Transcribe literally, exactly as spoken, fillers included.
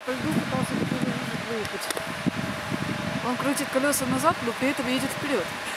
по льду пытался выехать. Он крутит колеса назад, но при этом едет вперед.